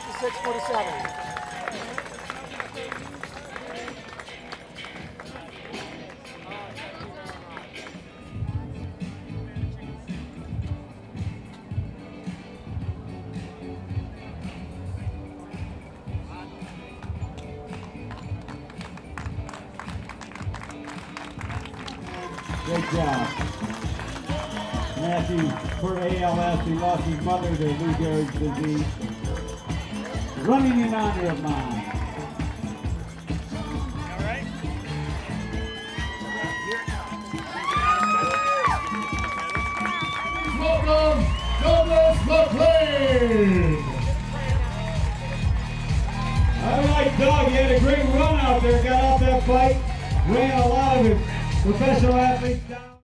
56:47. Great job. Matthew, for ALS, he lost his mother to Lou Gehrig's disease. Running in honor of mine. All right. Welcome, Douglas McLean. I like Doug. He had a great run out there. Got off that bike, ran a lot of his professional athletes down.